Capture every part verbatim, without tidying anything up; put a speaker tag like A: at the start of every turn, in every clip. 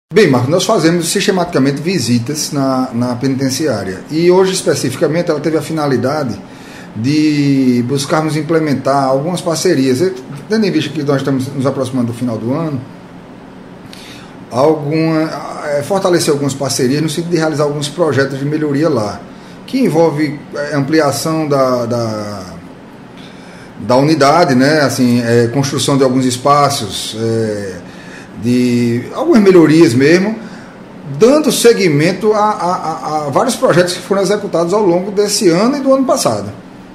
A: Bem, Marcos, nós fazemos sistematicamente visitas na, na penitenciária e hoje especificamente ela teve a finalidade de buscarmos implementar algumas parcerias, tendo em vista que nós estamos nos aproximando do final do ano, alguma, é, fortalecer algumas parcerias no sentido de realizar alguns projetos de melhoria lá, que envolve ampliação da, da, da unidade, né? Assim, é, construção de alguns espaços, é, de algumas melhorias mesmo, dando seguimento a, a, a, a vários projetos que foram executados ao longo desse ano e do ano passado.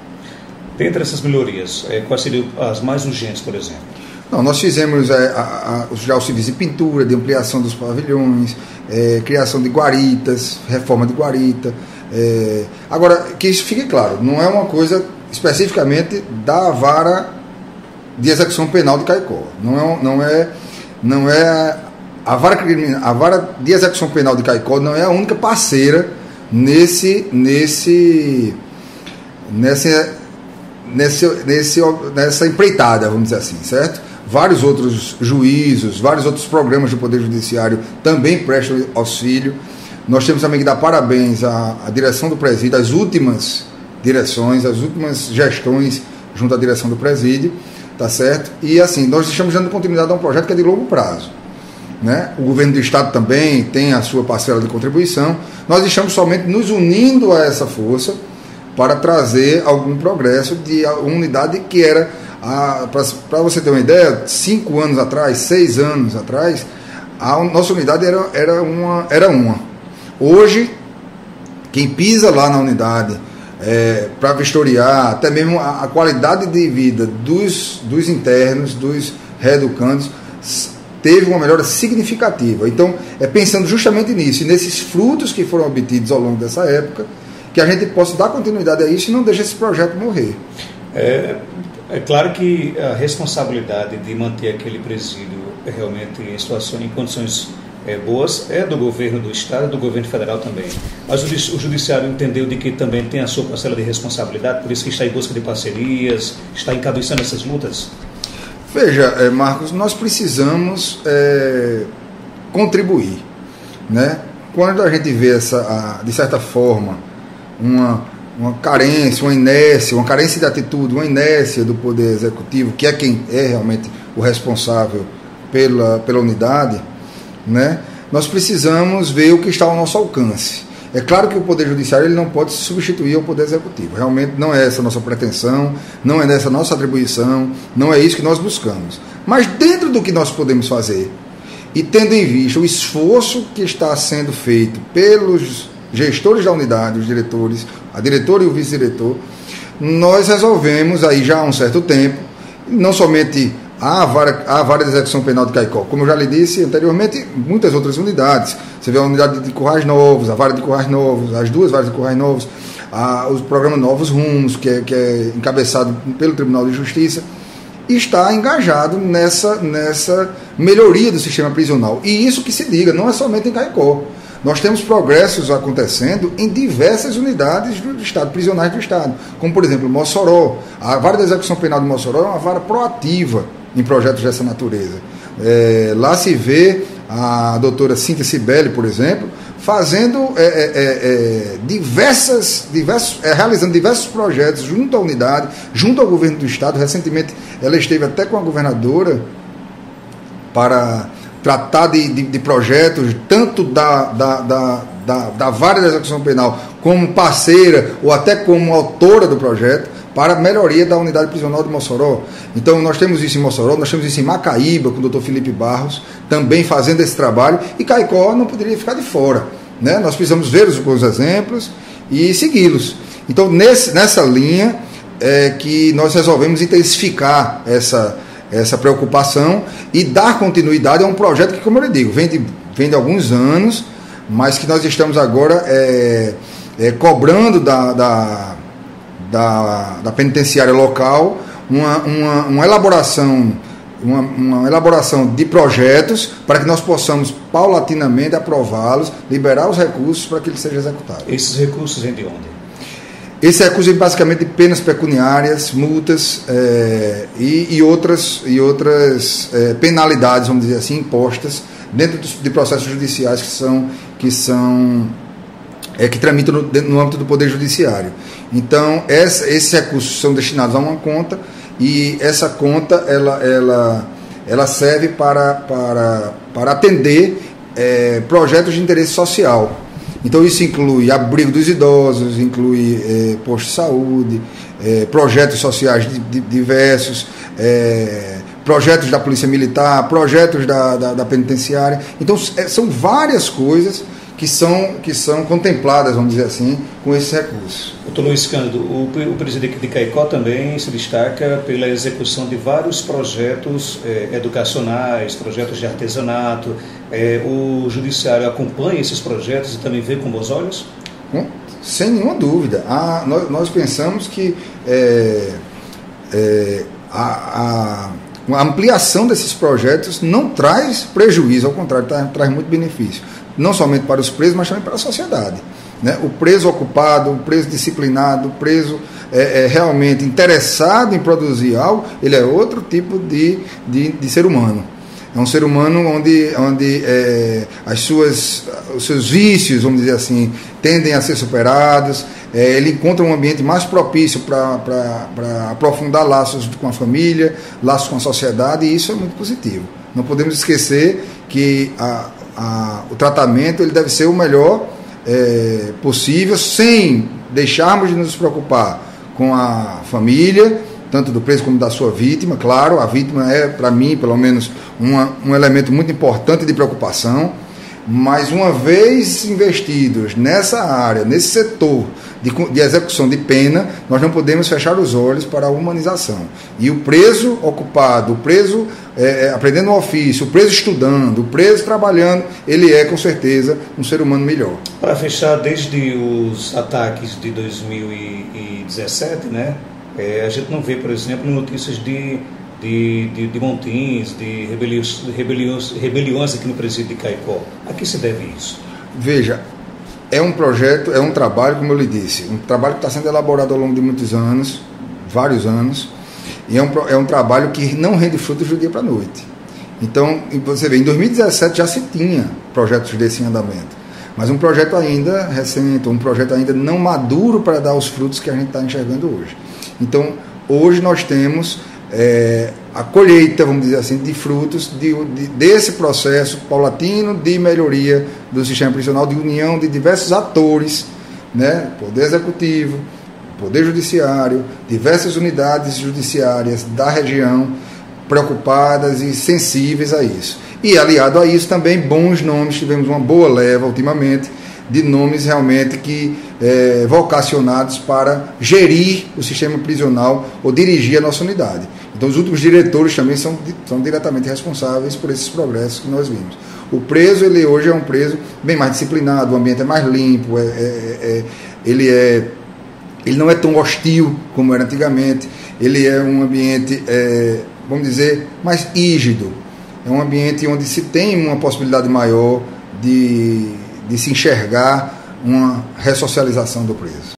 B: Dentre essas melhorias, quais seriam as mais urgentes, por exemplo?
A: Não, nós fizemos é, a, a, já o serviço de pintura, de ampliação dos pavilhões, é, criação de guaritas, reforma de guarita. É, agora, que isso fique claro, não é uma coisa especificamente da vara de execução penal de Caicó. Não é, não é, não é a vara criminal, a vara de execução penal de Caicó não é a única parceira nesse, nesse, nessa, nesse, nesse, nessa empreitada, vamos dizer assim, certo? Vários outros juízos, vários outros programas do Poder Judiciário também prestam auxílio. Nós temos também que dar parabéns à, à direção do presídio, às últimas direções, às últimas gestões junto à direção do presídio, tá certo? E assim, nós estamos dando continuidade a um projeto que é de longo prazo, né? O governo do estado também tem a sua parcela de contribuição. Nós estamos somente nos unindo a essa força para trazer algum progresso de uma unidade que era, para você ter uma ideia, cinco anos atrás, seis anos atrás, a nossa unidade era, era, uma, era uma. Hoje, quem pisa lá na unidade é, para vistoriar, até mesmo a, a qualidade de vida dos, dos internos, dos reeducandos, teve uma melhora significativa. Então, é pensando justamente nisso, e nesses frutos que foram obtidos ao longo dessa época, que a gente possa dar continuidade a isso e não deixar esse projeto morrer.
B: É, é claro que a responsabilidade de manter aquele presídio realmente em situações, em condições é, boas é do governo do estado e do governo federal também. Mas o, o judiciário entendeu de que também tem a sua parcela de responsabilidade, por isso que está em busca de parcerias, está encabeçando essas lutas?
A: Veja, é, Marcos, nós precisamos é, contribuir, né? Quando a gente vê essa, a, de certa forma, uma, uma carência, uma inércia, uma carência de atitude, uma inércia do Poder Executivo, que é quem é realmente o responsável pela, pela unidade, né? Nós precisamos ver o que está ao nosso alcance. É claro que o Poder Judiciário ele não pode substituir o Poder Executivo. Realmente não é essa a nossa pretensão, não é essa a nossa atribuição, não é isso que nós buscamos. Mas dentro do que nós podemos fazer, e tendo em vista o esforço que está sendo feito pelos gestores da unidade, os diretores, a diretora e o vice-diretor, nós resolvemos aí já há um certo tempo, não somente a vara, a vara de execução penal de Caicó, como eu já lhe disse anteriormente, muitas outras unidades. Você vê a unidade de Currais Novos, a vara de Currais Novos, as duas varas de Currais Novos, a, o programa Novos Rumos, que é, que é encabeçado pelo Tribunal de Justiça, está engajado nessa, nessa melhoria do sistema prisional. E isso que se diga, não é somente em Caicó. Nós temos progressos acontecendo em diversas unidades do Estado, prisionais do Estado, como, por exemplo, Mossoró. A vara de execução penal de Mossoró é uma vara proativa em projetos dessa natureza. É, lá se vê a doutora Cíntia Cibele, por exemplo, fazendo é, é, é, diversas, diversos, é, realizando diversos projetos junto à unidade, junto ao governo do Estado. Recentemente ela esteve até com a governadora para tratar de, de, de projetos, tanto da, da, da, da, da vara de execução penal como parceira ou até como autora do projeto, para a melhoria da unidade prisional de Mossoró. Então nós temos isso em Mossoró, nós temos isso em Macaíba, com o doutor Felipe Barros, também fazendo esse trabalho, e Caicó não poderia ficar de fora, né? Nós precisamos ver os bons exemplos e segui-los. Então nesse, nessa linha é que nós resolvemos intensificar essa, essa preocupação e dar continuidade a um projeto que, como eu lhe digo, vem de, vem de alguns anos, mas que nós estamos agora é, é, cobrando da... da Da, da penitenciária local, uma, uma, uma, elaboração, uma, uma elaboração de projetos para que nós possamos paulatinamente aprová-los, liberar os recursos para que eles sejam executados.
B: Esses recursos vêm de onde?
A: Esse recurso é basicamente de penas pecuniárias, multas é, e, e outras, e outras é, penalidades, vamos dizer assim, impostas dentro de processos judiciais que são, que são é, que tramitam no, no âmbito do Poder Judiciário. Então, essa, esses recursos são destinados a uma conta, e essa conta ela, ela, ela serve para, para, para atender é, projetos de interesse social. Então, isso inclui abrigo dos idosos, inclui é, posto de saúde, é, projetos sociais de, de, diversos, é, projetos da Polícia Militar, projetos da, da, da penitenciária. Então, é, são várias coisas que são, que são contempladas, vamos dizer assim, com esses recursos.
B: Doutor Luiz Cândido, o, o presidente de Caicó também se destaca pela execução de vários projetos eh, educacionais, projetos de artesanato. Eh, o judiciário acompanha esses projetos e também vê com bons olhos?
A: Hum, sem nenhuma dúvida. Ah, nós, nós pensamos que é, é, a, a, a ampliação desses projetos não traz prejuízo, ao contrário, traz, traz muito benefício. Não somente para os presos, mas também para a sociedade. Né? O preso ocupado, o preso disciplinado, o preso é, é, realmente interessado em produzir algo, ele é outro tipo de, de, de ser humano. É um ser humano onde, onde é, as suas, os seus vícios, vamos dizer assim, tendem a ser superados. É, ele encontra um ambiente mais propício para aprofundar laços com a família, laços com a sociedade, e isso é muito positivo. Não podemos esquecer que a A, o tratamento ele deve ser o melhor é, possível, sem deixarmos de nos preocupar com a família, tanto do preso como da sua vítima. Claro, a vítima é, para mim, pelo menos, uma, um elemento muito importante de preocupação, mas uma vez investidos nessa área, nesse setor de, de execução de pena, nós não podemos fechar os olhos para a humanização. E o preso ocupado, o preso é, aprendendo um ofício, o preso estudando, o preso trabalhando, ele é com certeza um ser humano melhor.
B: Para fechar, desde os ataques de dois mil e dezessete, né, é, a gente não vê, por exemplo, notícias de De, de, de montins, de rebeliões, rebeliões, rebeliões aqui no presídio de Caicó. A que se deve isso?
A: Veja, é um projeto, é um trabalho, como eu lhe disse, um trabalho que está sendo elaborado ao longo de muitos anos, vários anos, e é um, é um trabalho que não rende frutos do dia para a noite. Então, você vê, em dois mil e dezessete já se tinha projetos desse andamento, mas um projeto ainda recente, um projeto ainda não maduro para dar os frutos que a gente está enxergando hoje. Então, hoje nós temos É, a colheita, vamos dizer assim, de frutos de, de, desse processo paulatino de melhoria do sistema prisional, de união de diversos atores, né? Poder Executivo, Poder Judiciário, diversas unidades judiciárias da região preocupadas e sensíveis a isso. E aliado a isso também bons nomes, tivemos uma boa leva ultimamente de nomes realmente que é, vocacionados para gerir o sistema prisional ou dirigir a nossa unidade. Então, os últimos diretores também são, são diretamente responsáveis por esses progressos que nós vimos. O preso, ele hoje é um preso bem mais disciplinado, o ambiente é mais limpo, é, é, é, ele, é, ele não é tão hostil como era antigamente, ele é um ambiente, é, vamos dizer, mais rígido. É um ambiente onde se tem uma possibilidade maior de, de se enxergar uma ressocialização do preso.